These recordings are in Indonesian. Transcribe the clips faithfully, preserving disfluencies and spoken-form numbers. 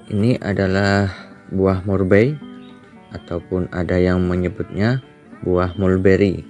Ini adalah buah murbei ataupun ada yang menyebutnya buah mulberry.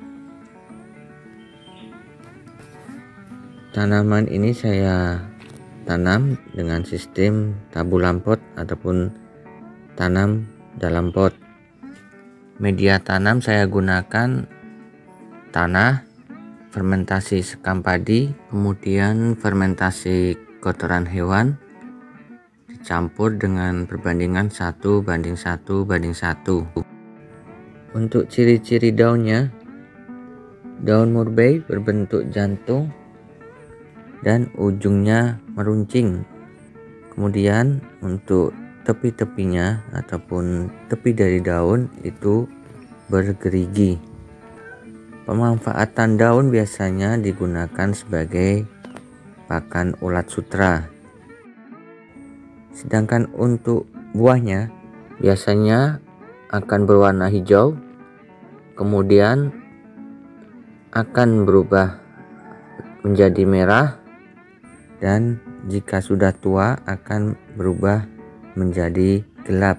Tanaman ini saya tanam dengan sistem tabulam pot ataupun tanam dalam pot. Media tanam saya gunakan tanah, fermentasi sekam padi, kemudian fermentasi kotoran hewan, dicampur dengan perbandingan satu banding satu banding satu. Untuk ciri-ciri daunnya, daun murbei berbentuk jantung dan ujungnya meruncing. Kemudian untuk tepi-tepinya ataupun tepi dari daun itu bergerigi. Pemanfaatan daun biasanya digunakan sebagai pakan ulat sutra. Sedangkan untuk buahnya biasanya akan berwarna hijau, kemudian akan berubah menjadi merah, dan jika sudah tua akan berubah menjadi gelap.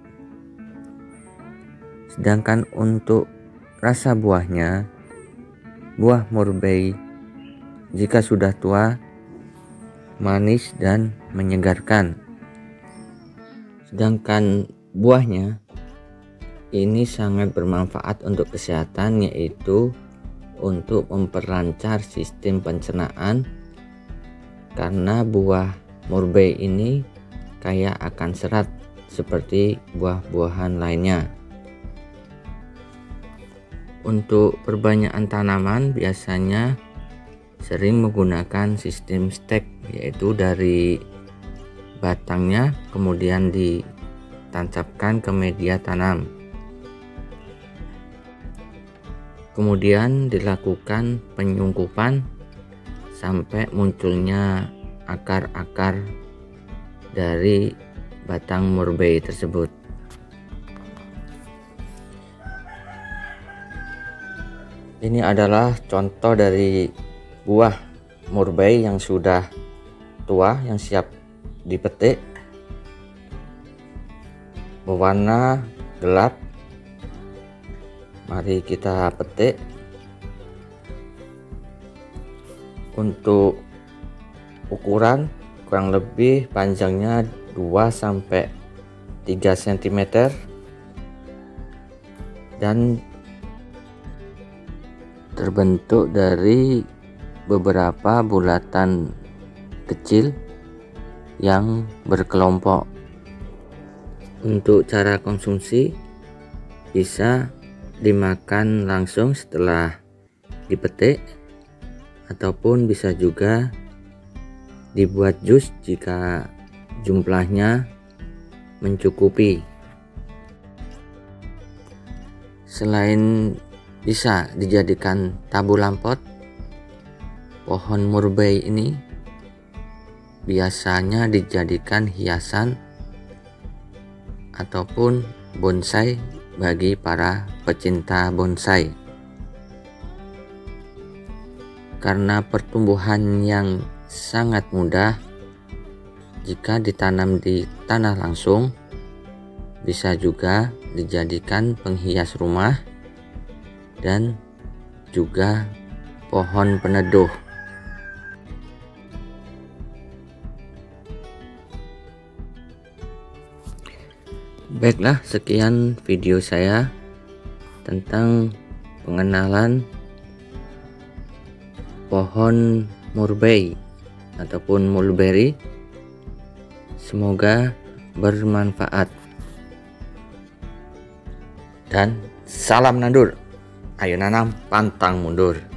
Sedangkan untuk rasa buahnya, buah murbei jika sudah tua manis dan menyegarkan. Sedangkan buahnya ini sangat bermanfaat untuk kesehatan, yaitu untuk memperlancar sistem pencernaan, karena buah murbei ini kaya akan serat seperti buah-buahan lainnya. Untuk perbanyakan tanaman biasanya sering menggunakan sistem stek, yaitu dari batangnya kemudian ditancapkan ke media tanam, kemudian dilakukan penyungkupan sampai munculnya akar-akar dari batang murbei tersebut. Ini adalah contoh dari buah murbei yang sudah tua, yang siap dipetik, berwarna gelap. Mari kita petik. Untuk ukuran kurang lebih panjangnya dua sampai tiga sentimeter dan terbentuk dari beberapa bulatan kecil yang berkelompok. Untuk cara konsumsi bisa dimakan langsung setelah dipetik, ataupun bisa juga dibuat jus jika jumlahnya mencukupi. Selain bisa dijadikan tabulam pot, pohon murbei ini biasanya dijadikan hiasan ataupun bonsai bagi para pecinta bonsai, karena pertumbuhan yang sangat mudah. Jika ditanam di tanah langsung, bisa juga dijadikan penghias rumah dan juga pohon peneduh. Baiklah, sekian video saya tentang pengenalan pohon murbei ataupun mulberry. Semoga bermanfaat dan salam nandur. Ayo nanam, pantang mundur.